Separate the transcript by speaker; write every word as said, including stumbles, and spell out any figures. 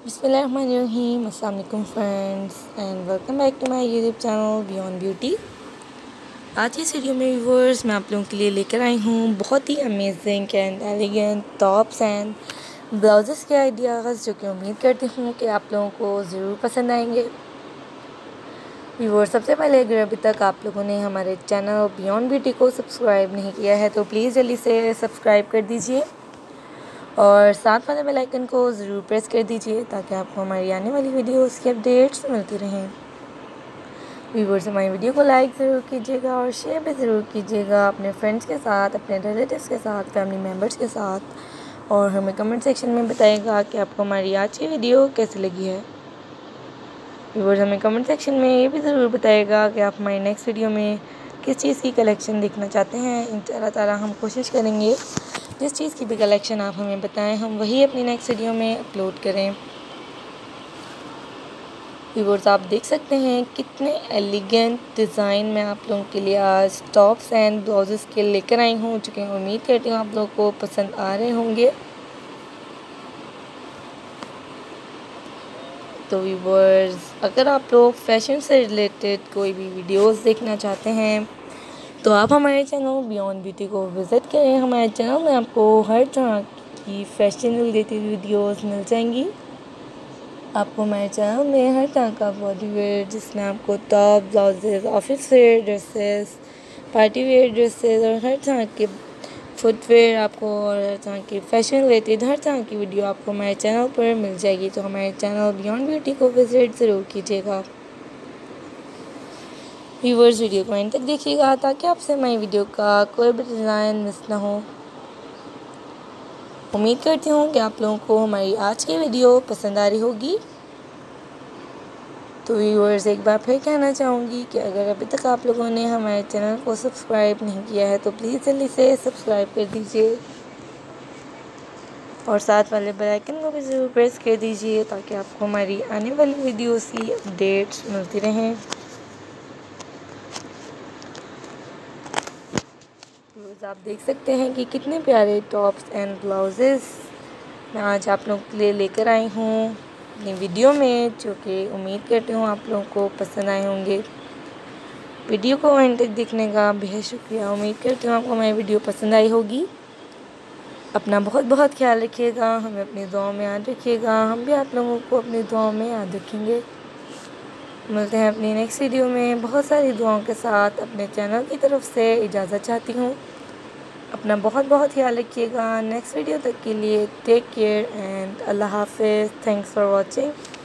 Speaker 1: बिस्मिल्लाहिर्रहमानिर्रहीम। अस्सलाम वालेकुम friends and welcome back to my YouTube channel Beyond Beauty. आज इस वीडियो में व्यूअर्स मैं आप लोगों के लिए लेकर आई हूँ बहुत ही amazing and elegant tops and blouses के आइडियाज़, जो कि उम्मीद करती हूँ कि आप लोगों को ज़रूर पसंद आएंगे। व्यूअर्स, सबसे पहले अगर अभी तक आप लोगों ने हमारे चैनल बियॉन्ड ब्यूटी को सब्सक्राइब नहीं किया है तो प्लीज़ जल्दी से सब्सक्राइब कर दीजिए और साथ वाले बेल आइकन को ज़रूर प्रेस कर दीजिए ताकि आपको हमारी आने वाली वीडियोस की अपडेट्स मिलती रहें। व्यूअर्स, हमारी वीडियो को लाइक ज़रूर कीजिएगा और शेयर भी ज़रूर कीजिएगा अपने फ्रेंड्स के साथ, अपने रिलेटिव्स के साथ, फैमिली मेम्बर्स के साथ, और हमें कमेंट सेक्शन में बताइएगा कि आपको हमारी आज की वीडियो कैसी लगी है। व्यूअर्स, हमें कमेंट सेक्शन में ये भी ज़रूर बताइएगा कि आप हमारी नेक्स्ट वीडियो में किस चीज़ की कलेक्शन देखना चाहते हैं। इंशाअल्लाह ताला हम कोशिश करेंगे जिस चीज़ की भी कलेक्शन आप हमें बताएं हम वही अपनी नेक्स्ट वीडियो में अपलोड करें। व्यूअर्स, आप देख सकते हैं कितने एलिगेंट डिज़ाइन में आप लोगों के लिए आज टॉप्स एंड ब्लाउजेस के लेकर आई हूँ, जो कि उम्मीद करती हूँ आप लोगों को पसंद आ रहे होंगे। तो व्यूअर्स, अगर आप लोग फैशन से रिलेटेड कोई भी वीडियोस देखना चाहते हैं तो आप हमारे चैनल बियॉन्ड ब्यूटी को विज़िट करें। हमारे चैनल में आपको हर तरह की फैशन रिलेटेड वीडियोस मिल जाएंगी। आपको हमारे चैनल में हर तरह का बॉडी वेयर, जिसमें आपको top, blouses, office wear dresses, party wear dresses और हर तरह के फुटवेयर आपको और हर तरह की फैशन रिलेटेड हर तरह की वीडियो आपको हमारे चैनल पर मिल जाएगी। तो हमारे चैनल बियॉन्ड ब्यूटी को विज़िट ज़रूर कीजिएगा। व्यूअर्स, वीडियो को एंड तक देखिएगा ताकि आपसे हमारी वीडियो का कोई भी डिज़ाइन मिस ना हो। उम्मीद करती हूँ कि आप लोगों को हमारी आज की वीडियो पसंद आ रही होगी। तो व्यूअर्स, एक बार फिर कहना चाहूँगी कि अगर अभी तक आप लोगों ने हमारे चैनल को सब्सक्राइब नहीं किया है तो प्लीज़ जल्दी से सब्सक्राइब कर दीजिए और साथ वाले बेल आइकन को भी ज़रूर प्रेस कर दीजिए ताकि आपको हमारी आने वाली वीडियोस की अपडेट्स मिलती रहें। आप देख सकते हैं कि कितने प्यारे टॉप्स एंड ब्लाउजेस मैं आज आप लोगों के लिए लेकर आई हूँ अपनी वीडियो में, जो कि उम्मीद करती हूँ आप लोगों को पसंद आए होंगे। वीडियो को एंड तक देखने का बेहद शुक्रिया। उम्मीद करती हूँ आपको हमारी वीडियो पसंद आई होगी। अपना बहुत बहुत ख्याल रखिएगा, हमें अपनी दुआओं में याद रखिएगा, हम भी आप लोगों को अपनी दुआओं में याद रखेंगे। मिलते हैं अपनी नेक्स्ट वीडियो में बहुत सारी दुआओं के साथ। अपने चैनल की तरफ से इजाज़त चाहती हूँ। अपना बहुत बहुत ख्याल रखिएगा। नेक्स्ट वीडियो तक के लिए टेक केयर एंड अल्लाह हाफिज़। Thanks for watching.